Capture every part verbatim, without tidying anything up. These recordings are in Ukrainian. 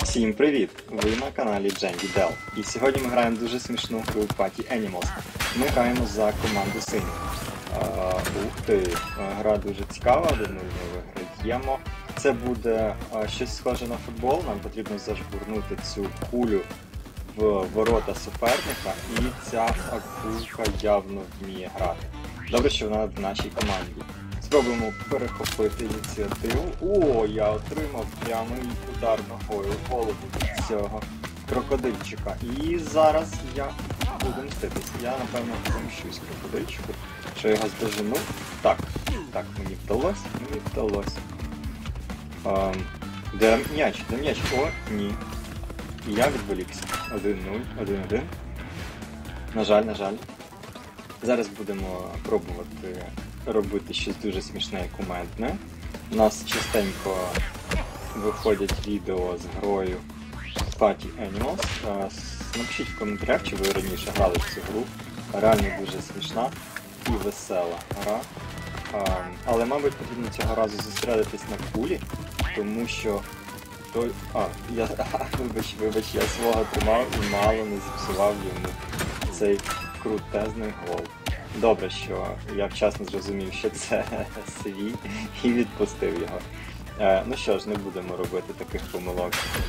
Всім привіт! Ви на каналі Дженді Дел. І сьогодні ми граємо дуже смішну гру Party Animals. Ми граємо за команду синіх. Ух ти, гра дуже цікава, де ми виграємо. Це буде а, щось схоже на футбол, нам потрібно зажбурнути цю кулю в ворота суперника, і ця акулка явно вміє грати. Добре, що вона в нашій команді. Спробуємо перехопити ініціативу. О, я отримав прямий удар ногою в голову від цього крокодильчика. І зараз я буду мститись. Я, напевно, помщусь крокодильчику, що його здожену. Так, так, мені вдалося, мені вдалося. Ем, де м'яч, де м'яч? О, ні. І я відволікся. один нуль, один один. На жаль, на жаль. Зараз будемо пробувати робити щось дуже смішне і кумедне. У нас частенько виходять відео з грою Party Animals. Напишіть в коментарях, чи ви раніше грали в цю гру. Реально дуже смішна і весела гра. Але, мабуть, потрібно цього разу зосередитись на кулі, тому що той... А, я... вибач, вибач, я свого тримав і мало не зіпсував йому цей крутезний гол. Добре, що я вчасно зрозумів, що це свій, і відпустив його. Е, ну що ж, не будемо робити таких помилок.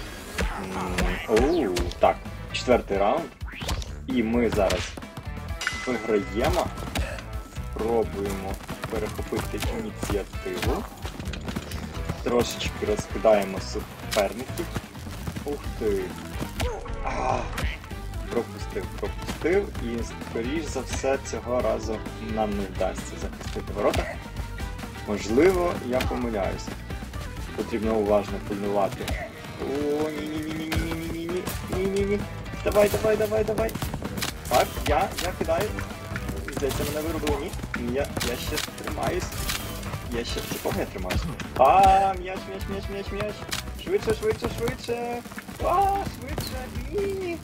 Оу, так, четвертий раунд. І ми зараз виграємо. Спробуємо перехопити ініціативу. Трошечки розкидаємо суперників. Ух ти! А! Пропустив, пропустив, і, скоріш за все, цього разу нам не вдасться захистити ворота. Можливо, я помиляюся. Потрібно уважно пильнувати. О, ні-ні-ні-ні-ні-ні-ні-ні. Ні-ні-ні. Давай, давай, давай, давай. Так, я, я кидаю. Здається, мене виробили. Ні. Ні, я, я ще тримаюсь. Я ще, чого я тримаюсь? А, м'яч, м'яч, м'яч, м'яч, м'яч. Швидше, швидше, швидше. А, швидше. Ні.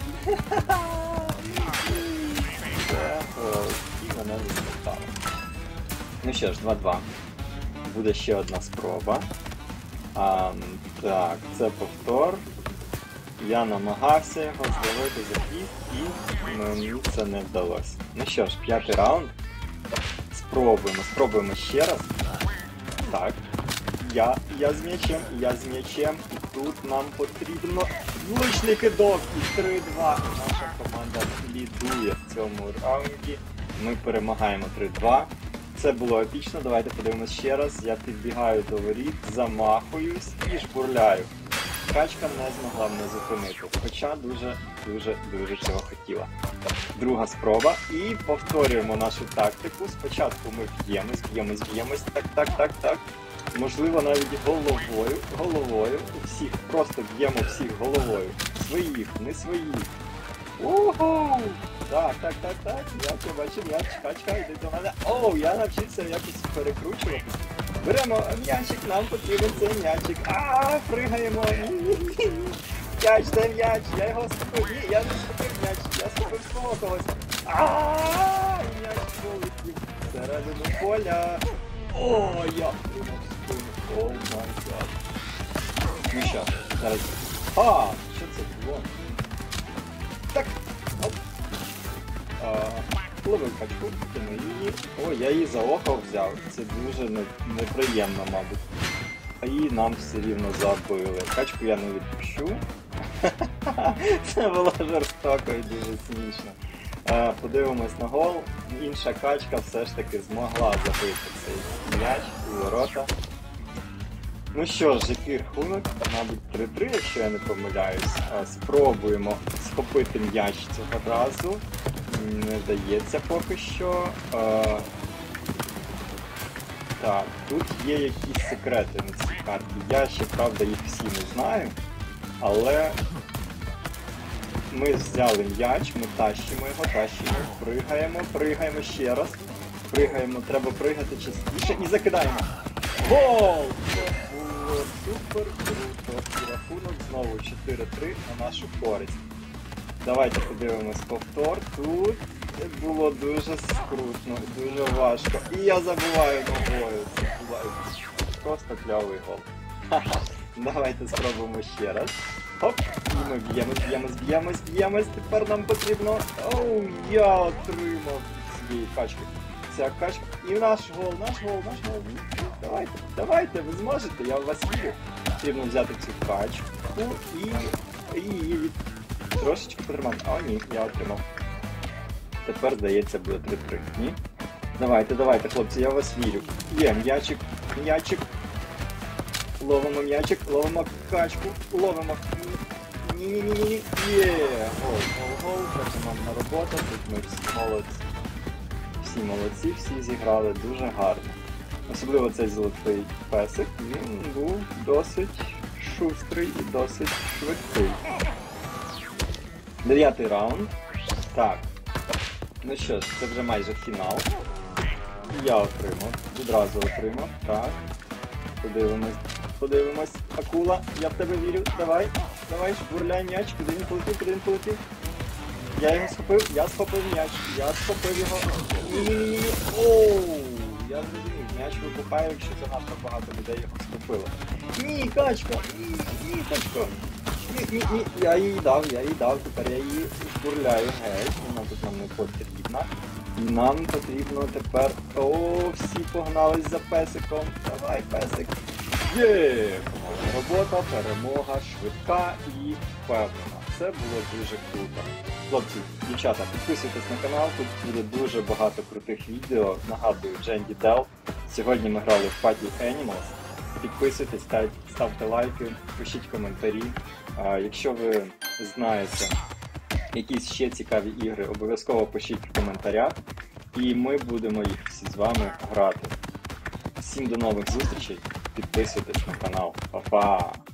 Це гол. І мене відмотало. Ну що ж, два-два. Буде ще одна спроба. А, так, це повтор. Я намагався його зловити за хвіст, і мені це не вдалося. Ну що ж, п'ятий раунд. Спробуємо, спробуємо ще раз. Так. Я, я з м'ячем, я з м'ячем, і тут нам потрібно влучний кидок, і три-два. Наша команда лідує в цьому раунді. Ми перемагаємо три-два. Це було епічно, давайте подивимось ще раз. Я підбігаю до воріт, замахуюсь і жбурляю. Качка не змогла мене зупинити, хоча дуже-дуже-дуже цього хотіла. Друга спроба, і повторюємо нашу тактику. Спочатку ми б'ємось, б'ємось, б'ємось, так, так, так, так. Можливо, навіть головою, головою, всіх, просто б'ємо всіх головою. Своїх, не своїх. Ого! Так, так, так, так, я тебе бачу, м'яч, качка, йди до мене. Оу, я навчився якось перекручувати. Беремо м'ячик, нам потрібен цей м'ячик. Ааа, пригаємо. Ні-ні-ні. М'яч, де м'яч? Я його схопив. Ні, я не схопив м'яч, я схопив свого когось. Ааа, і м'яч полетів всередину поля. О, я приймав спину. О май гад. Ну що, зараз. А, що це було? Так, оп. Ловив качку, кину її. О, я її за око взяв. Це дуже не, неприємно, мабуть. А її нам все рівно забили. Качку я не відпущу. Це було жорстоко і дуже смішно. А, подивимось на гол. Інша качка все ж таки змогла забити цей м'яч у ворота. Ну що ж, який рахунок? Мабуть, три-три, якщо я не помиляюсь. А, спробуємо схопити м'яч цього разу. Не вдається поки що. А, так, тут є якісь секрети на цій карті. Я ще, правда, їх всі не знаю. Але ми взяли м'яч, ми тащимо його, тащимо, пригаємо, пригаємо ще раз. Пригаємо, треба пригати частіше і закидаємо. Гол! Це було супер круто. І рахунок знову чотири-три на нашу користь. Давайте подивимось повтор. Тут було дуже скрутно, дуже важко. І я забуваю ногою. Це було просто кльовий гол. Давайте спробуємо ще раз. Оп, і ми б'ємось, б'ємось, б'ємось, б'ємось. Тепер нам потрібно... Оу, я отримав від цієї качки. Ця качка. І наш гол, наш гол, наш гол. Давайте, давайте, ви зможете, я в вас вірю. Потрібно взяти цю качку і... і її від... трошечки потримати. А, ні, я отримав. Тепер, здається, буде три-три. Ні? Давайте, давайте, хлопці, я в вас вірю. Є, м'ячик, м'ячик. Ловимо м'ячик, ловимо качку, ловимо. Ні-ні-ні-ні. Є! Гол, гол, гол. Це командна робота. Тут ми всі молодці. Всі молодці, всі зіграли дуже гарно. Особливо цей золотий песик. Він був досить шустрий і досить швидкий. Дев'ятий раунд. Так. Ну що ж, це вже майже фінал. Я отримав. Відразу отримав. Так. Подивимось. Подивимось. Акула, я в тебе вірю. Давай. Давай, швурляй м'яч. Куди він полетів, куди він полетів. Я його схопив. Я схопив м'яч. Я схопив його. Ні-ні-ні. Оу. Я зрозумів. М'яч вибухає, якщо занадто багато людей його схопило. Ні, качка. Ні, ні, качка. Ні, ні, ні. Я її дав, я її дав. Тепер я її швурляю. Геть. Вона тут нам не потрібна. І нам потрібно тепер... О, всі погнались за песиком. Давай, песик. Є! Робота, перемога, швидка і впевнена. Це було дуже круто. Хлопці, дівчата, підписуйтесь на канал, тут буде дуже багато крутих відео. Нагадую, Дженді Дел. Сьогодні ми грали в Party Animals. Підписуйтесь, ставте лайки, пишіть коментарі. А, якщо ви знаєте якісь ще цікаві ігри, обов'язково пишіть в коментарях. І ми будемо їх всі з вами грати. Всім до нових зустрічей, підписуйтесь на канал. Па-па!